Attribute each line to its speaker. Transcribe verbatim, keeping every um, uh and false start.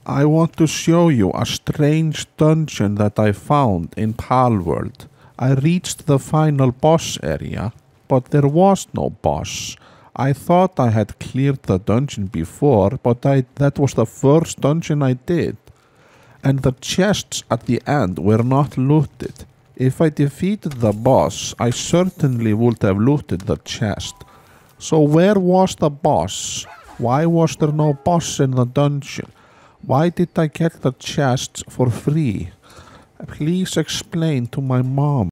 Speaker 1: I want to show you a strange dungeon that I found in Palworld. I reached the final boss area, but there was no boss. I thought I had cleared the dungeon before, but I, that was the first dungeon I did. And the chests at the end were not looted. If I defeated the boss, I certainly would have looted the chest. So where was the boss? Why was there no boss in the dungeon? Why did I get the chests for free? Please explain to my mom.